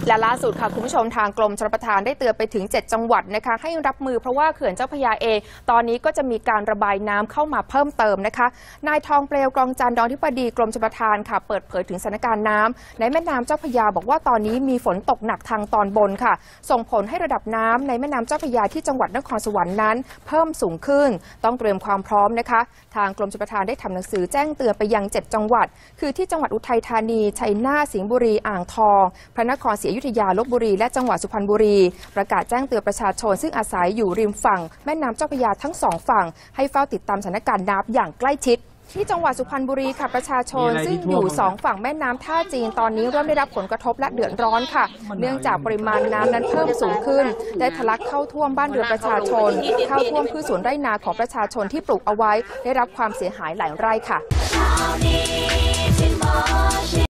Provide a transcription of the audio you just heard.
และล่าสุดค่ะคุณผู้ชมทางกรมชลประทานได้เตือนไปถึง7จังหวัดนะคะให้รับมือเพราะว่าเขื่อนเจ้าพระยาเองตอนนี้ก็จะมีการระบายน้ำเข้ามาเพิ่มเติมนะคะนายทองเปลวกรองจันทร์รองอธิบดีกรมชลประทานค่ะเปิดเผยถึงสถานการณ์น้ำในแม่น้ำเจ้าพระยาบอกว่าตอนนี้มีฝนตกหนักทางตอนบนค่ะส่งผลให้ระดับน้ำในแม่น้ำเจ้าพระยาที่จังหวัดนครสวรรค์นั้นเพิ่มสูงขึ้นต้องเตรียมความพร้อมนะคะทางกรมชลประทานได้ทำหนังสือแจ้งเตือนไปยัง7จังหวัดคือที่จังหวัดอุทัยธานีชัยนาทสิงห์บุรีอ่างทองพระนครศรีอยุธยาลพบุรีและจังหวัดสุพรรณบุรีประกาศแจ้งเตือนประชาชนซึ่งอาศัยอยู่ริมฝั่งแม่น้ำเจ้าพระยาทั้ง2ฝั่งให้เฝ้าติดตามสถานการณ์น้ำอย่างใกล้ชิดที่จังหวัดสุพรรณบุรีค่ะประชาชนซึ่งอยู่2ฝั่งแม่น้ำท่าจีนตอนนี้เริ่มได้รับผลกระทบและเดือดร้อนค่ะเนื่องจากปริมาณน้ำนั้นเพิ่มสูงขึ้นได้ทะลักเข้าท่วมบ้านเรือนประชาชนเข้าท่วมพืชสวนไร่นาของประชาชนที่ปลูกเอาไว้ได้รับความเสียหายหลายไร่ค่ะ